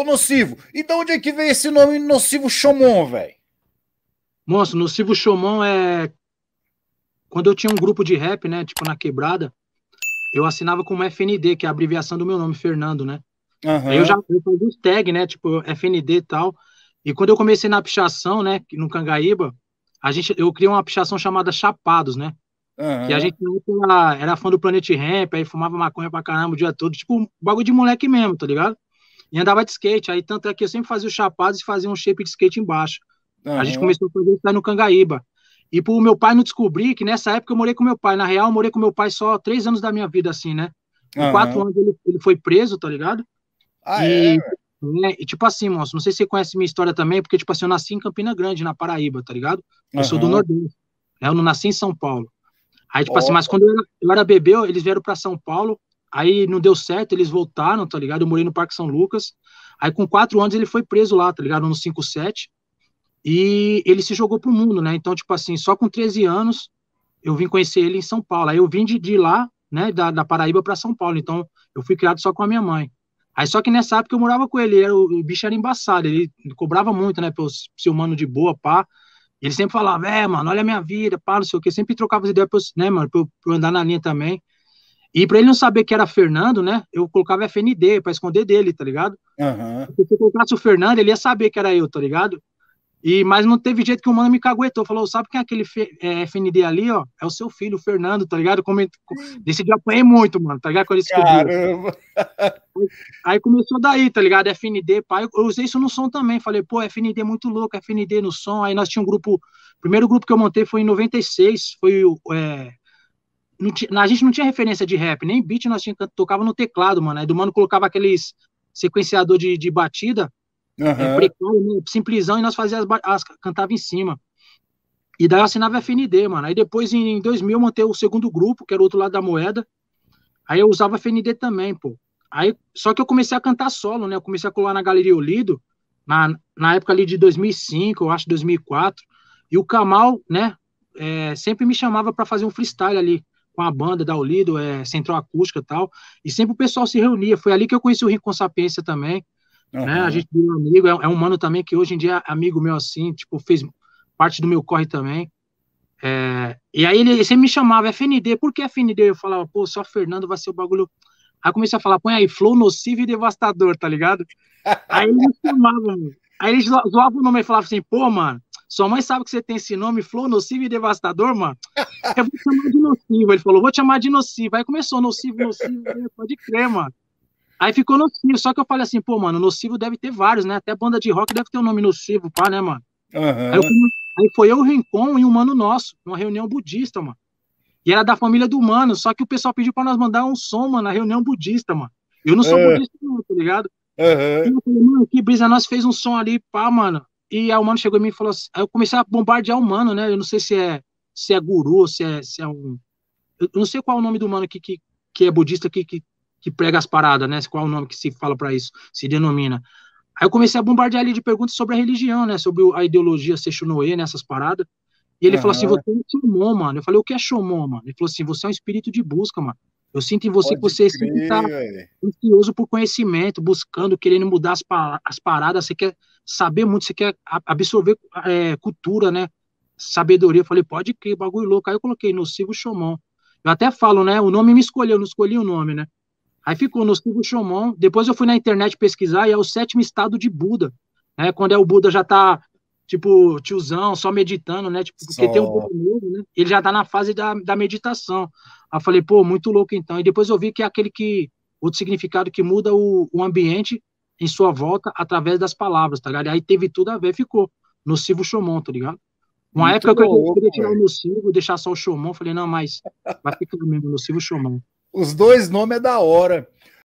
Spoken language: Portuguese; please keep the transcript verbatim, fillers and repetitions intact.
Nocivo, e de onde é que veio esse nome Nocivo Chomon, velho? Monstro, Nocivo Chomon é... Quando eu tinha um grupo de rap, né, tipo na Quebrada, eu assinava como F N D, que é a abreviação do meu nome, Fernando, né? Aí eu já Aham. eu fazia os tag, né, tipo F N D e tal. E quando eu comecei na pichação, né, no Cangaíba, a gente, eu criei uma pichação chamada Chapados, né? Que a Aham. gente era, era fã do Planet Ramp, aí fumava maconha pra caramba o dia todo, tipo, um bagulho de moleque mesmo, tá ligado? E andava de skate, aí tanto é que eu sempre fazia os chapados e fazia um shape de skate embaixo. A gente Aham. começou a fazer isso aí no Cangaíba. E pro meu pai não descobrir que nessa época eu morei com meu pai. Na real, eu morei com meu pai só três anos da minha vida, assim, né? Com quatro Aham. anos ele, ele foi preso, tá ligado? Ah, é, E, velho? né, e tipo assim, moço, não sei se você conhece minha história também, porque, tipo assim, eu nasci em Campina Grande, na Paraíba, tá ligado? Eu sou do Aham. Nordeste, né? Eu não nasci em São Paulo. Aí, tipo assim, Ó. mas quando eu era, eu era bebê, eles vieram pra São Paulo, aí não deu certo, eles voltaram, tá ligado? Eu morei no Parque São Lucas. Aí, com quatro anos, ele foi preso lá, tá ligado? No cinco sete. E ele se jogou pro mundo, né? Então, tipo assim, só com treze anos, eu vim conhecer ele em São Paulo. Aí eu vim de, de lá, né, da, da Paraíba para São Paulo. Então, eu fui criado só com a minha mãe. Aí só que nessa época eu morava com ele, era, o, o bicho era embaçado, ele cobrava muito, né, pelo seu mano de boa, pá. Ele sempre falava, é, mano, olha a minha vida, pá, não sei o quê. Sempre trocava as ideias, pra eu, né, mano, pra eu, pra eu andar na linha também. E pra ele não saber que era Fernando, né, eu colocava F N D pra esconder dele, tá ligado? Aham. Porque se eu colocasse o Fernando, ele ia saber que era eu, tá ligado? E, mas não teve jeito que o mano me caguetou. Falou, sabe quem é aquele F- é, F N D ali, ó? É o seu filho, o Fernando, tá ligado? Coment... Desse dia eu apanhei muito, mano, tá ligado? Quando ele descobriu. Caramba. Aí começou daí, tá ligado? F N D, pai. Eu usei isso no som também. Falei, pô, F N D é muito louco, F N D no som. Aí nós tínhamos um grupo. O primeiro grupo que eu montei foi em noventa e seis. Foi o. É... Não tinha... A gente não tinha referência de rap, nem beat, nós tinha... tocava no teclado, mano. Aí do mano colocava aqueles sequenciador de, de batida, é, Aham. precário, né? Simplesão, e nós fazíamos as, ba- as... cantava em cima. E daí eu assinava F N D, mano. Aí depois, em dois mil, eu montei o segundo grupo, que era o outro lado da moeda. Aí eu usava F N D também, pô. Aí, só que eu comecei a cantar solo, né? Eu comecei a colar na Galeria Olido, na, na época ali de dois mil e cinco, eu acho, dois mil e quatro. E o Kamal, né, é, sempre me chamava para fazer um freestyle ali com a banda da Olido, é, Central Acústica e tal. E sempre o pessoal se reunia. Foi ali que eu conheci o Rincon Sapiência também, né? A Aham. gente virou amigo. É, é um mano também que hoje em dia é amigo meu assim, tipo, fez parte do meu corre também. É, e aí ele sempre me chamava F N D, por que F N D? Eu falava, pô, só Fernando vai ser o bagulho. Aí eu comecei a falar, põe aí, Flow Nocivo e Devastador, tá ligado? Aí ele me chamava, mano. Aí ele zo- zoava o nome e falava assim, pô, mano, sua mãe sabe que você tem esse nome, Flow Nocivo e Devastador, mano? Eu vou te chamar de Nocivo. Ele falou, vou te chamar de Nocivo. Aí começou, Nocivo, Nocivo, né? Pode crer, mano. Aí ficou Nocivo, só que eu falei assim, pô, mano, Nocivo deve ter vários, né? Até banda de rock deve ter o um nome Nocivo, pá, né, mano? Aí, eu, Aham. aí foi eu, o Rincon e um mano nosso, numa reunião budista, mano. E era da família do mano, só que o pessoal pediu pra nós mandar um som, mano, na reunião budista, mano. Eu não sou Ah, budista, não, tá ligado? E aham. eu falei, mano, que brisa, nós fez um som ali, pá, mano. E aí o mano chegou em mim e falou assim, aí eu comecei a bombardear o mano, né? Eu não sei se é, se é guru, se é, se é um. Eu não sei qual é o nome do mano que, que, que é budista que, que, que prega as paradas, né? Qual é o nome que se fala pra isso, se denomina. Aí eu comecei a bombardear ele de perguntas sobre a religião, né? Sobre a ideologia Seixonoe, nessas paradas. E ele falou assim: Aham. você é um Shomon, mano. Eu falei: o que é Shomon, mano? Ele falou assim: você é um espírito de busca, mano. Eu sinto em você que Pode você sempre tá crer, velho. ansioso por conhecimento, buscando, querendo mudar as, pa- as paradas. Você quer saber muito, você quer a- absorver é, cultura, né? Sabedoria. Eu falei: pode crer, bagulho louco. Aí eu coloquei Nocivo Shomon. Eu até falo, né? O nome me escolheu, eu não escolhi o nome, né? Aí ficou Nocivo Shomon. Depois eu fui na internet pesquisar e é o sétimo estado de Buda, né? Quando é o Buda já tá, tipo, tiozão, só meditando, né? Tipo, porque tem o Buda Só. novo, né? Ele já tá na fase da, da meditação. Aí eu falei, pô, muito louco então. E depois eu vi que é aquele que, outro significado que muda o, o ambiente em sua volta através das palavras, tá ligado? E aí teve tudo a ver, ficou Nocivo Shomon, tá ligado? Uma Muito época que eu queria louco, tirar o velho. nocivo, deixar só o Shomon, falei, não, mas vai ficar mesmo, nocivo Shomon. Os dois nomes é da hora.